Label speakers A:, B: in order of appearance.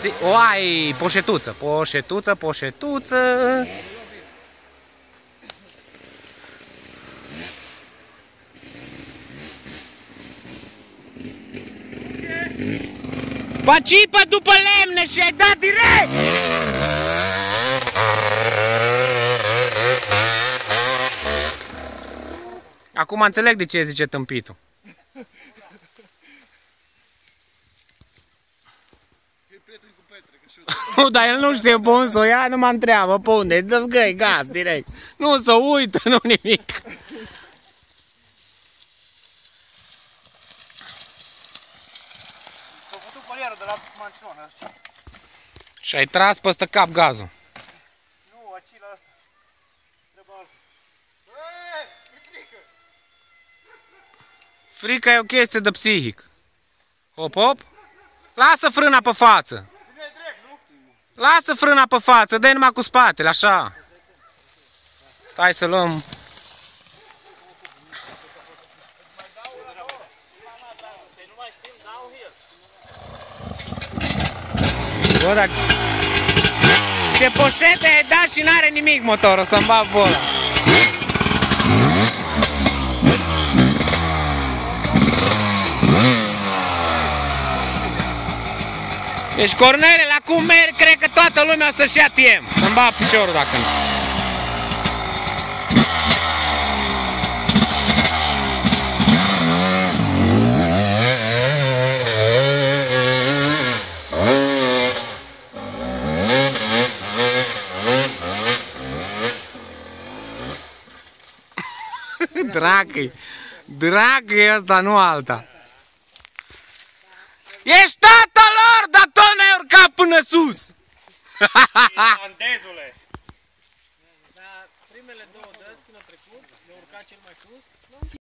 A: Știi? Oai, poșetuță, poșetuță, poșetuță. Păcipă după lemne și ai dat direct! Acum înțeleg de ce zice tâmpitul. Nu, dar el nu știe pe unde să o ia, nu mă întreabă pe unde. Dă-i gaz direct. Nu să uită, nu nimic.
B: S-a făcut barieră de la manșină.
A: Și ai tras peste cap gazul.
B: Nu, aici la asta. Trebuie altul. E frică!
A: Frica e o chestie de psihic. Hop, hop. Lasă frâna pe față. Lasă frâna pe față, dă-i numai cu spatele, așa. Hai să luăm. Bă, dar ce poșete ai dat și n-are nimic motorul, să-mi bag bola. Deci, Cornele, la cum merg, cred că toată lumea o să-și ia timp. Să-mi bag piciorul dacă nu. Dragă-i ăsta, nu alta. Ești tata lor, dar tot n-ai urcat până sus!
B: Irlandezule!
C: Dar primele două dăți, când a trecut, le-a urcat cel mai sus.